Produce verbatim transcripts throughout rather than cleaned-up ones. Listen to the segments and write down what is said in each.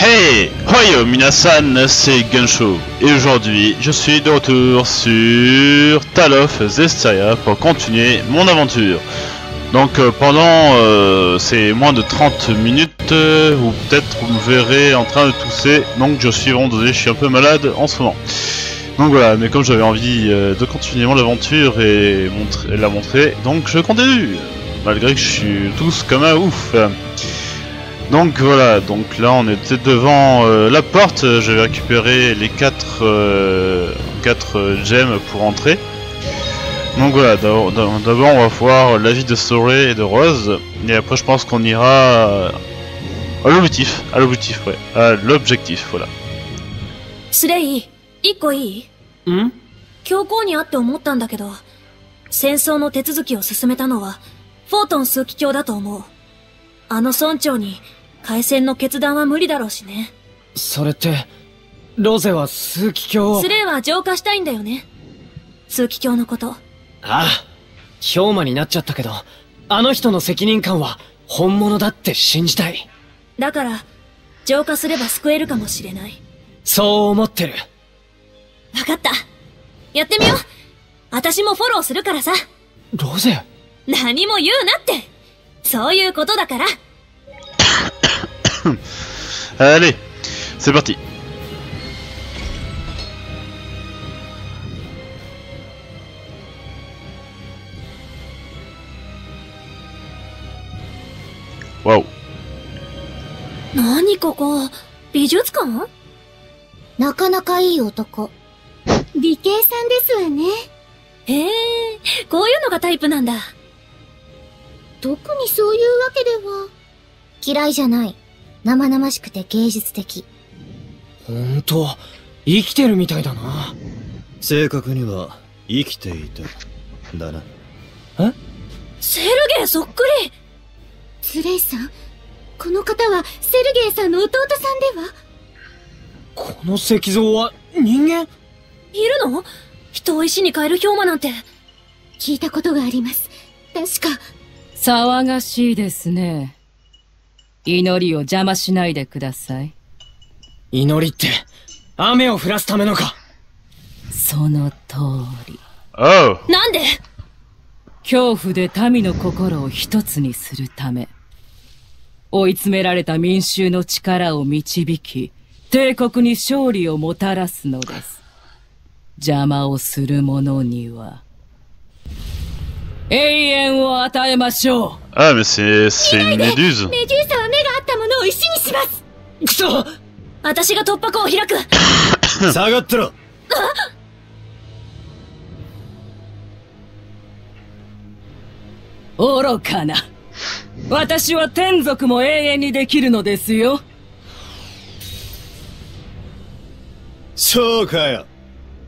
Hey! Hoyo minasan, c'est Gunshow et aujourd'hui je suis de retour sur Tale of Zestiria pour continuer mon aventure. Donc euh, pendant euh, ces moins de trente minutes, euh, ou peut-être vous me verrez en train de tousser, donc je suis vraiment désolé, je suis un peu malade en ce moment. Donc voilà, mais comme j'avais envie euh, de continuer mon aventure et, montrer, et la montrer, donc je continue, malgré que je suis tous comme un ouf. Donc voilà, donc là on était devant euh, la porte, je vais récupérer les quatre euh, quatre gemmes pour entrer. Donc voilà, d'abord on va voir la vie de Sorey et de Rose, et après je pense qu'on ira à l'objectif, à l'objectif, ouais, à l'objectif, voilà. Slay, 一個いい？ん？教皇に会って思ったんだけど、戦争の手続きを進めたのはフォートン枢機卿だと思う。あの村長に開戦の決断は無理だろうしね。 それって、ロゼは枢機卿を。 スレイは浄化したいんだよね。枢機卿のこと。ああ、氷魔になっちゃったけど、あの人の責任感は本物だって信じたい。 だから、浄化すれば救えるかもしれない。 そう思ってる。 わかった。やってみよう。私もフォローするからさ。 ロゼ？ 何も言うなって。そういうことだから。 Allez, c'est parti. Waouh. 何ここ？美術館？ なかなかいい男。美形さんですわね。 へえ、こういうのがタイプなんだ。 特にそういうわけでは。嫌いじゃない。生々しくて芸術的。 ほんと、生きてるみたいだな。 正確には、生きていた。だな。 え？ セルゲイそっくり。 スレイさん、この方はセルゲイさんの弟さんでは？ この石像は人間？ いるの？人を石に変える氷魔なんて。 聞いたことがあります。確か。 騒がしいですね。祈りを邪魔しないでください。 祈りって、雨を降らすためのか？ その通り。 Oh. なんで？ 恐怖で民の心を一つにするため。追い詰められた民衆の力を導き、帝国に勝利をもたらすのです。邪魔をする者には、永遠を与えましょう。 Ah mais c'est c'est une méduse. メデューサは目があったものを石にします。 くそ！ 私が突破口を開く。 下がってろ。 愚かな。私は天族も永遠にできるのですよ。 そうかよ。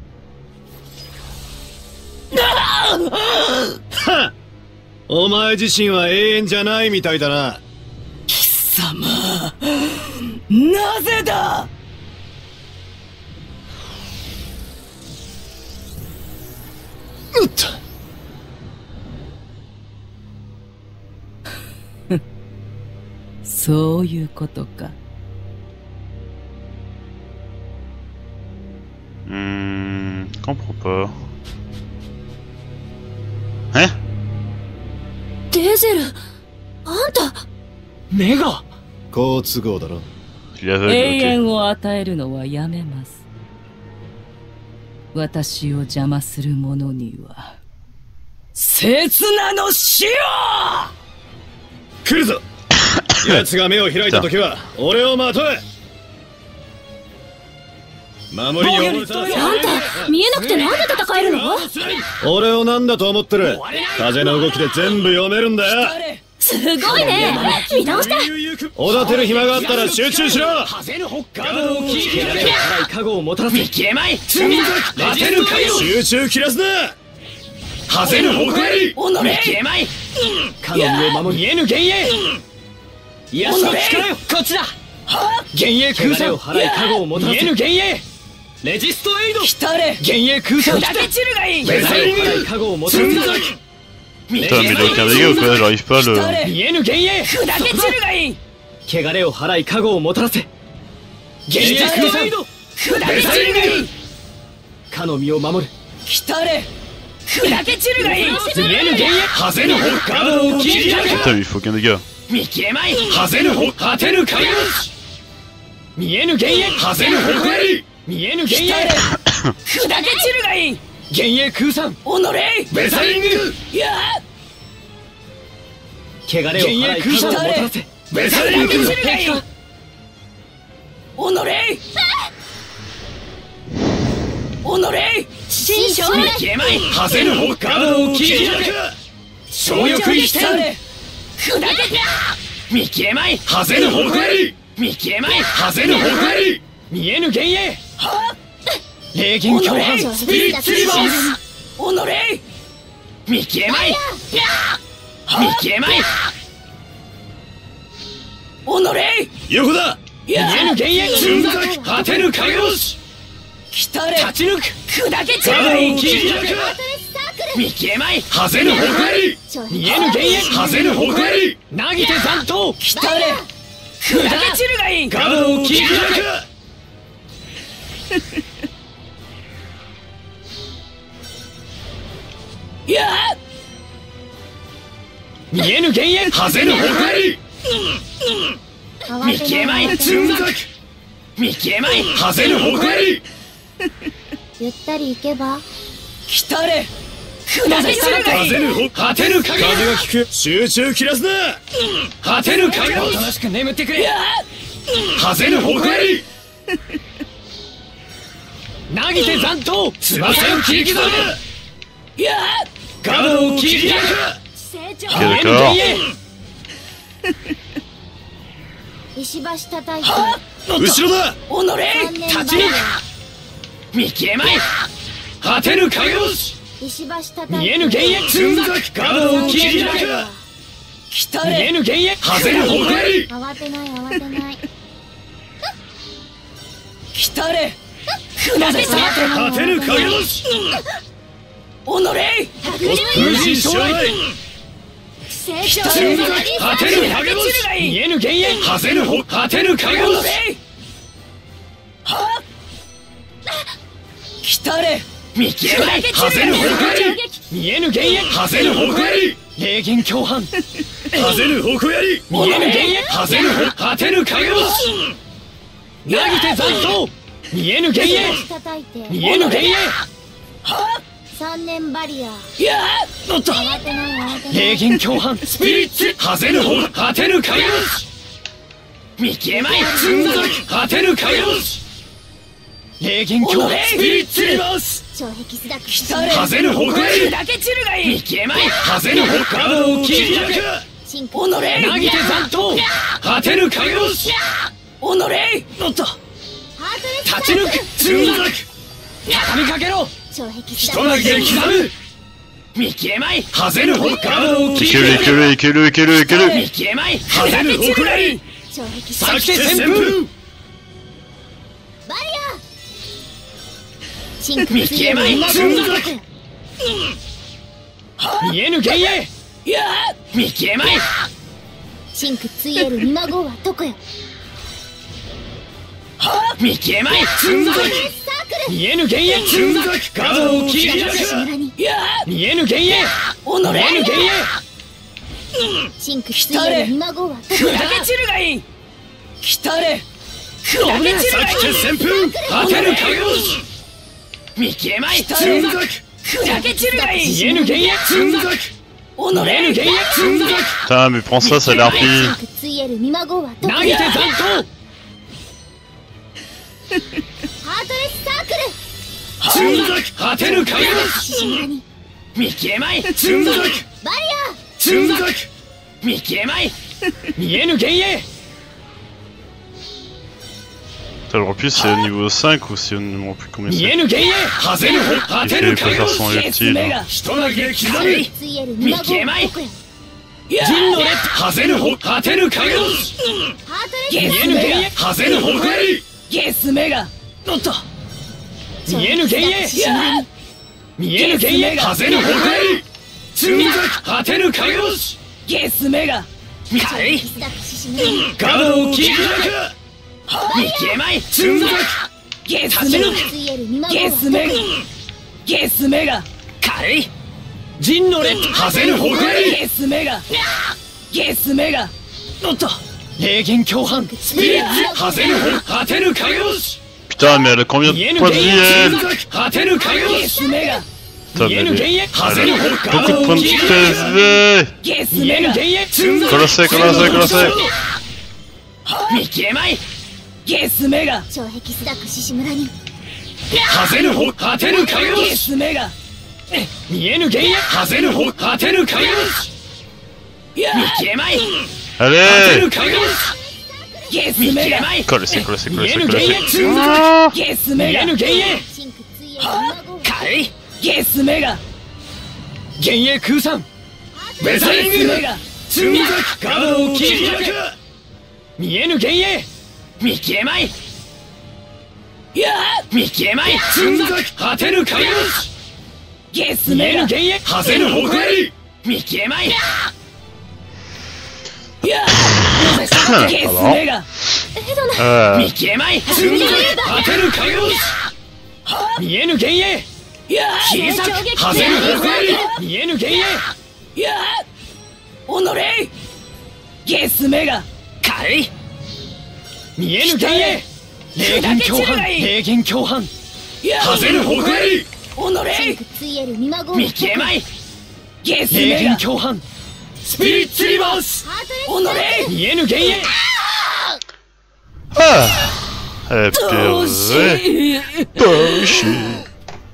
はっ！お前自身は永遠じゃないみたいだな。 貴様、なぜだ！ うっと。 そういうことか。 Hmm, comprends pas. Hein? デゼル、あんた。 目が？ 好都合だろ。 Il est aveugle, 永 ok. 遠を与えるのはやめます。私を邪魔する者には、刹那の死を！ 来るぞ。奴が目を開いたときは、俺をまとえ。守りに溺れた。 あんた、見えなくてなんで戦えるの？ 俺をなんだと思ってる。風の動きで全部読めるんだよ。 すごいね。見直した。 おだてる暇があったら集中しろ。 風の北海道を切り払い加護をもたらす。見切れまい。待てるかよ。 集中切らすな。 風の誇り。見切れまい。かの身を守り見えぬ幻影。癒しの力よ。こっちだ。幻影空散を払い加護をもたらす。見えぬ幻影。レジストエイド。来たれ。幻影空散。砕け散るがいい。ウェザリング。払い加護をもたらす。 Putain, mais il a aucun dégât ou quoi? J'arrive pas à le. 見えぬ幻影。砕け散るがいい。汚れを払い加護をもたらせ。 幻影空散ベサリングかの身を守る来たれ砕け散るがいい見えぬ幻影はぜぬほガードを切り開く Putain, il faut qu'un dégât. 見切れまいはぜぬほ果てぬ影の見えぬ幻影はぜぬほえり見えぬ幻影砕け散るがいい幻影空散おのれベサリングいや汚れを払い空散をもたらせベサリングおのれおのれ新章見切れまいはぜぬほガードを切り開く小翼一点砕けた見切れまいはぜぬほえり見切れまいはぜぬほえり見えぬ幻影霊銀強悍スピリッツリバースおのれ見切れまい見切れまいおのれ横だ見えぬ幻影つんざく果てぬ影星来たれ立ち抜く砕けちゃう切り開く見切れまいはぜぬほえり見えぬ幻影はぜぬほえり投げて残党来たれ砕け散るがいいガードを切り開くいや見えぬ幻影はぜぬほえり見切れまいつんざく見切れまいはぜぬほえりゆったり行けば来たれ砕け散るがいい果てぬ影風が利く集中切らすな果てぬ影おとなしく眠ってくれはぜぬほえり投げて残党翼を切り刻むいやガードを切り開く Ok, d'accord. 石橋叩いて後ろだおのれ立ち抜く見切れまい果てぬ影星石橋叩いて見えぬ幻影つんざくガードを切り開く来たれ見えぬ幻影はぜぬほえり慌てない慌てない来たれ砕けた果てぬ影星おのれ無人将来来たれ果てぬ影星見えぬ幻影はぜぬほ果てぬ影星は来たれ見切れまいはぜぬほえり見えぬ幻影はぜぬほえり霊銀強悍はぜぬほやり見えぬ幻影はぜぬほ果てぬ影星投げて残党見えぬ幻影石橋叩いて見えぬ幻影三年バリアいやおっと慌てない慌てない霊銀強悍スピリッツはぜぬほ果てぬ影星見切れまいつんざく果てぬ影星霊銀強悍スピリッツリバース障壁スダック来たれはぜぬほえり砕け散るがいい見切れまいはぜぬほガードを切り開く進化おのれ投げて残党果てぬ影星おのれおっとハートレス立ち抜くつんざく畳みかけろ障壁ス人ダック投げ刻む見切れまいはぜぬほガードを切 Il り que 開 lui, il que く lui, il que lui, il que lui, il que lui. 見切れまいはぜぬほやり障壁スダックさきて旋風バリア進化見切れまい今つんざくく見えぬ幻影いや見切れまい真空ついえる見孫はどこよ見切れまいつんざくサークル見えぬ幻影つんざくガードを切り開く村にいや見えぬ幻影おのれ見えぬ幻影真空ついえる見孫はどこ砕よけ散るがいい来たれ砕け散るがいい旋風果てぬ影星見切れまいつんざく砕け散るがいい見えぬ幻影つんざくおのれぬ幻影つんざく Putain, mais prends ça, ça a l'air 真 pire. 空ついえる見孫はどこ投げよて残党ハートレスサークルつんざく果てぬ影星獅子村に見切れまいつんざくバリつんざく見切れまい見えぬ幻影 Putain, le repli c'est au niveau cinq ou c'est au niveau plus combien 見え c'est? ぬ幻影はぜぬほ果 Il て fait ぬ les 影 faire son 星 utile. 人投げ刻むアついえる見孫はどこよ銀のレッはぜぬほ果てぬ影星ハートド見レスえぬ幻影はぜぬほやりゲスメガおっと見えぬ幻影獅子村に見えぬ幻影はぜぬほやりつんざく果てぬ影星ゲスメガ見たいスダック獅子村にガードを切り開く見切れまいつんざくゲスメガゲスメガゲスメガ軽い陣の列ハゼのほくりゲスメガゲスメガおっと霊言共犯スピリッツハゼのほ果てぬ影星 Putain, mais elle a combien de points de vie elle? Putain, mais elle est... elle a beaucoup de points de P S V. Colossé, colossé, colossé. 見切れまいゲスメガ超壁スラック獅子村にハゼのほ果てぬ影星ゲスメガ見えぬ幻影ハゼのほ果てぬ影星見切れまい Allez. ゲスメガ Colossé, colossé, 見え colossé, ぬ幻 colossé. 影つんざくゲスメガ見えぬ幻影真空追影軽いゲスメガ幻影空散ベザリングつんざくガードを切り開く見えぬ幻影見切れまいいや見切れまいつんざく果てぬ影星ゲスメガ幻影ハゼのほくり見切れまいいやゲスメガ Euh... 見切れまいつんざく果てぬ影星見えぬ幻影いや小さくハゼのほくり見えぬ幻影いやおのれゲスメガ軽い見えぬ幻影霊言共犯霊言共犯ハゼのほくりおのれ真空追影見まご見切れまいゲスメガ霊言共犯スピリッツリバースおのれ見えぬ幻影 Ah. Eh, purée. Bullshit.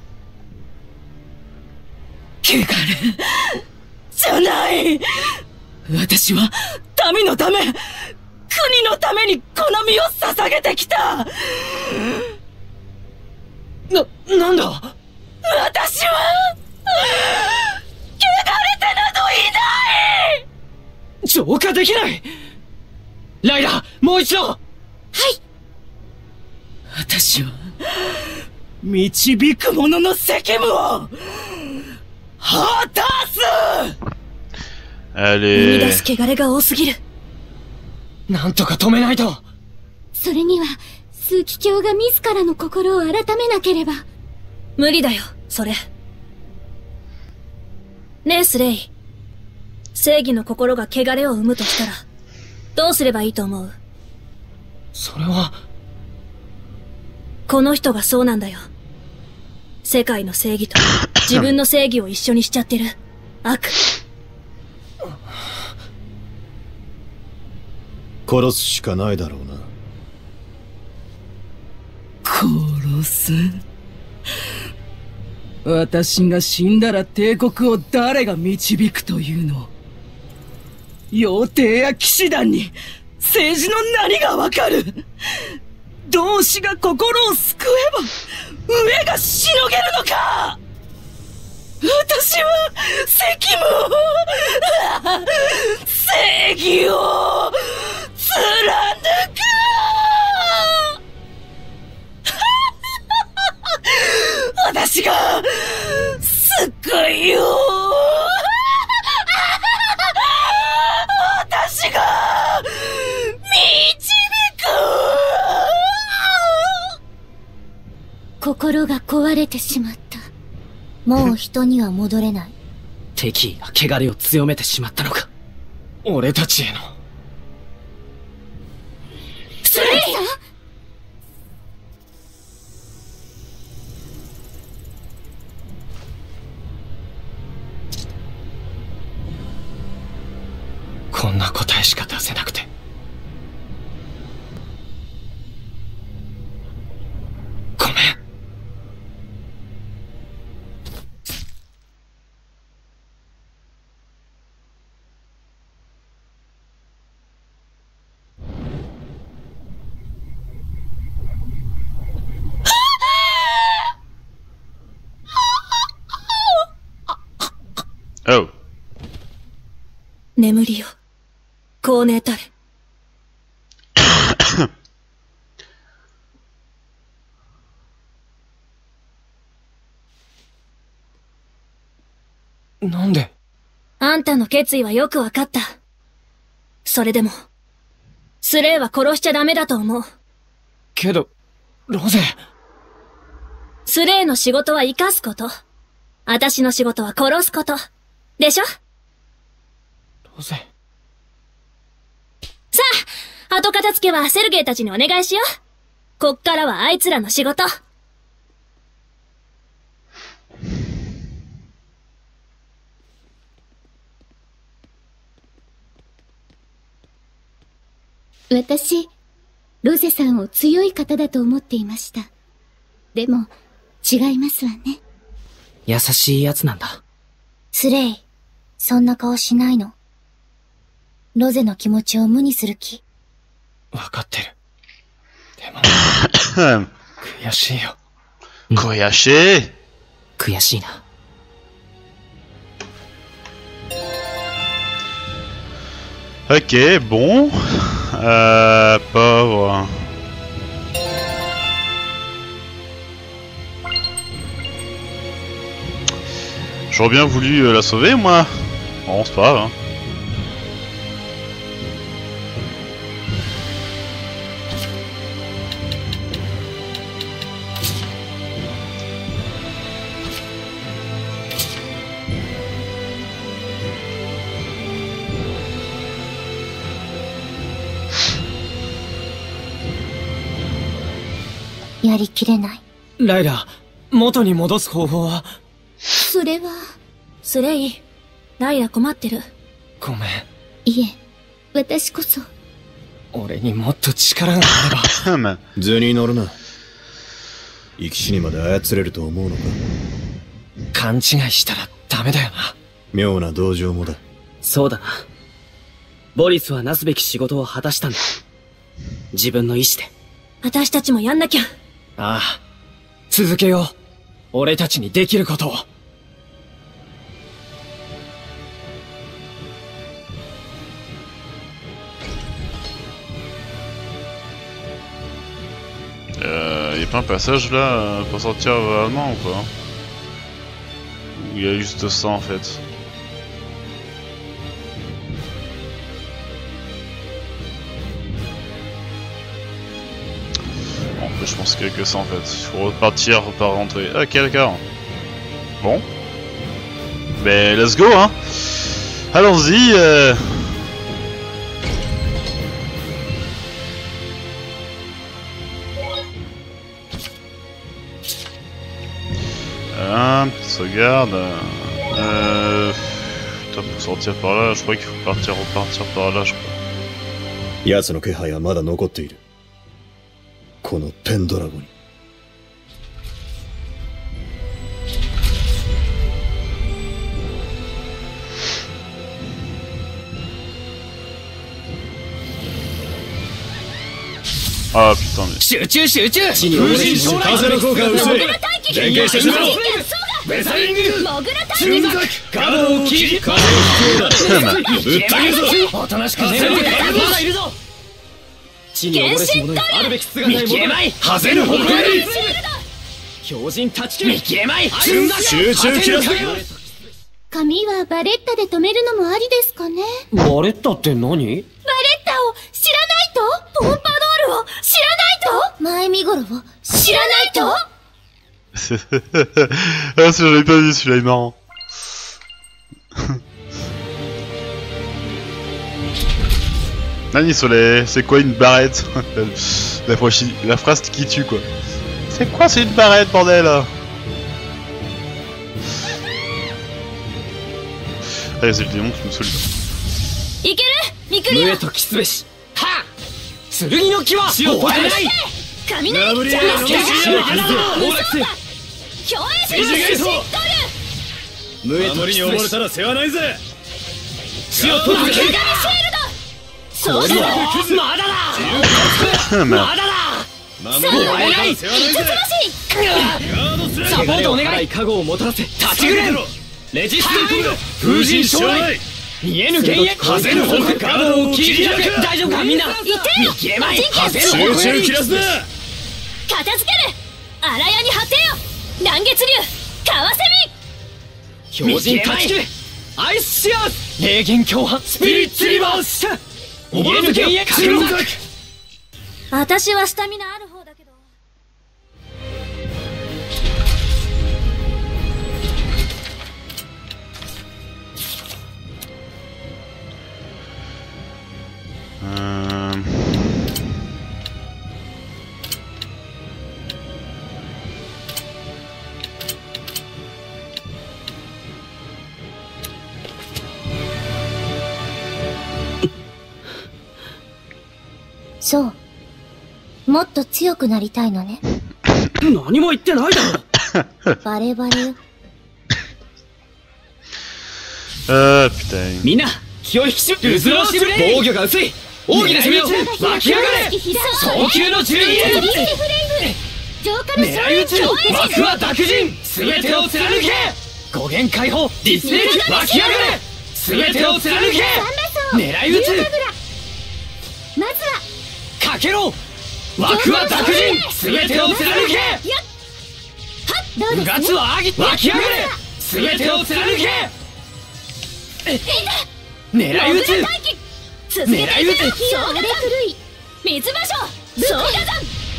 汚れじゃない私は民のため国のためにこの身を捧げてきたな、なんだ私は汚れてなどいない浄化できないライダーもう一度私は導く者の責務を果たす Allez. 生み出す汚れが多すぎる。 なんとか止めないとそれには枢機卿が自らの心を改めなければ無理だよ、それ。ねえ、スレイ。正義の心が汚れを生むとしたら、どうすればいいと思う？ それはこの人がそうなんだよ。世界の正義と自分の正義を一緒にしちゃってる悪。 殺すしかないだろうな。 殺す私が死んだら帝国を誰が導くというの？妖帝や騎士団に政治の何がわかる？同志が心を救えば上がしのげるのか？私は責務を正義を貫く私が救いを私が導く心が壊れてしまった。もう人には戻れない。 敵意が汚れを強めてしまったのか。俺たちへのスレイさんこんな答えしか出せなくてごめん。 Oh. 眠りよ、高寧たれ。 なんで？ あんたの決意はよくわかった。それでも、スレイは殺しちゃダメだと思う。 けど、ロゼ。 スレイの仕事は生かすこと。私の仕事は殺すこと。でしょ？ ロゼ。 さあ、後片付けはセルゲイたちにお願いしよう。こっからはあいつらの仕事。 私、ロゼさんを強い方だと思っていました。でも、違いますわね。 優しいやつなんだ。 スレイ、そんな顔しないの。ロゼの気持ちを無にする気。 わかってる。でも、悔しいよ。 悔しい。 悔しいな。 Ok, bon. Euh, pauvre. J'aurais bien voulu euh, la sauver, moi. Bon, c'est pas grave. Hein. « やりきれない。 ライラ、元に戻す方法は？ それは。 スレイ、ライラ困ってる。 ごめん。 いえ、私こそ。 俺にもっと力があれば。 図に乗るな。生き死にまで操れると思うのか。 勘違いしたらダメだよな。 妙な同情もだ。 そうだな。ボリスはなすべき仕事を果たしたんだ。自分の意志で。 私たちもやんなきゃ。 ああ。続けよう。俺たちにできることを。 Euh, y a pas un passage là pour sortir allemand ou pas? Ou il y a juste ça en fait? Bon, je pense qu'il y a que ça en fait. Il faut repartir, pas rentrer. Ok, d'accord. Bon. Ben, let's go hein! Allons-y! Euh... Hein, sauvegarde. Euh... Putain, pour sortir par là, je crois qu'il faut partir, repartir par là, je crois. 奴の気配はまだ残っている。このペンドラゴに。 Ah putain mais... 集中集中。 風神将来風の効果を薄い。連携してみろ。ベサリング瞬殺角を切り風を引く。ぶった切るぞ。おとなしくせろ。まだいるぞ。 地に溺れし者にあるべき姿に戻る。 ハゼの誇り。 強靭断ち切る。見切れまい。 集中切らす。 髪はバレッタで止めるのもありですかね。 バレッタって何？ バレッタを知らないと？ポンパドールを知らないと？前見頃を知らないと？ Ah, si j'en ai pas vu celui-là, il est marrant. Nani Soleil, c'est quoi une barrette? la, la phrase qui tue quoi. C'est quoi c'est une barrette bordel? Allez, c'est le démon qui me saoule. いけるミクリア。 無へと来すべし。はっ剣の木は死を解かない。 雷ラブリーの強衛戦の無へと守りに溺れたら世話ないぜ。死を解く。 そうだ。 まだだ。まだだ。 守りに溺れたら世話ないぜ。 サポートお願い。加護をもたらせ。立ちぐれ。レジステント風神将来。見えぬ幻影風の方角を切り開く。大丈夫かみんな。見切れまい。風の方集中切らすな。 片付ける。荒屋に果てよ。乱月流カワセミ標準断ち切れ。アイスシアーズ霊幻共犯スピリッツリバース。見えぬ幻影瞬殺。 私はスタミナある方だ。 Euh... そう。もっと強くなりたいのね。 何も言ってないだろ。 バレバレよ。 あー、putain。 みんな、気を引き締め、渦のしぶれ、防御が薄い。奥義で攻めよう。湧き上がれ。早急のじゅうにえん。狙い撃つ。枠は濁人。すべてを貫け。語源解放。ディスプレイ。湧き上がれ。すべてを貫け。狙い撃つ。 まずはかけろ。枠は濁人。すべてを貫け。うがつはあぎ。湧き上がれ。すべてを貫け。狙い撃つ。狙い撃つ。 水場所総火山。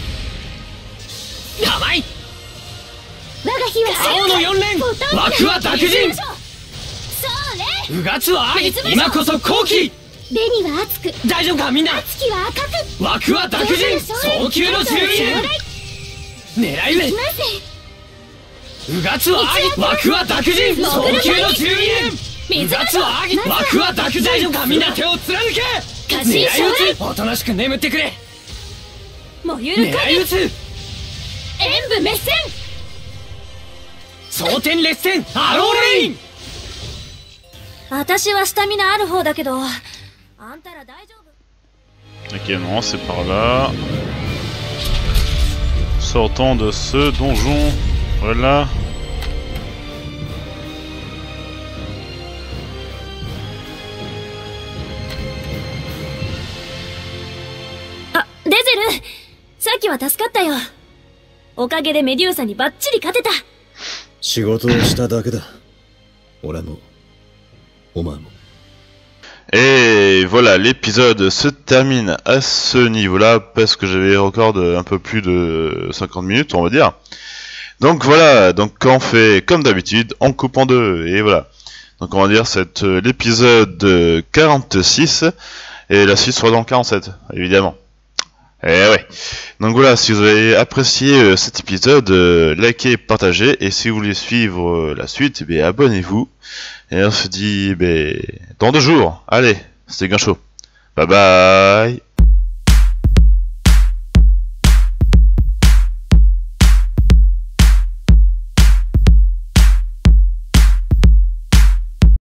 甘い。 我が火は青の四連。枠は濁人。うがつはあぎ。今こそ好機。 紅は熱く、 大丈夫かみんな。 熱きは赤く。 枠は濁人。早急のじゅうにえん。狙い撃つ。うがつはあぎ。枠は濁人。早急のじゅうにえん。うがつはあぎ。枠は濁人。大丈夫かみんな。手を貫け。狙い撃つ。おとなしく眠ってくれ。 燃ゆる狙い撃つ。 演武滅戦。 蒼天烈戦アローレイン。 私はスタミナある方だけど、あんたら大丈夫？ Ok, non, c'est par là. Sortons de ce donjon. Voilà. あ、デゼル、さっきは助かったよ。おかげでメデューサにバッチリ勝てた。 仕事をしただけだ。俺も、お前も。 Et voilà, l'épisode se termine à ce niveau-là, parce que j'avais encore de, un peu plus de cinquante minutes, on va dire. Donc voilà, donc on fait comme d'habitude, on coupe en deux, et voilà. Donc on va dire c'est l'épisode quarante-six, et la suite sera dans le quarante-sept, évidemment. Et ouais. Donc voilà, si vous avez apprécié cet épisode, euh, likez, partagez, et si vous voulez suivre euh, la suite, eh abonnez-vous. Et on se dit, eh dans deux jours. Allez, c'était Gunshow. Bye bye.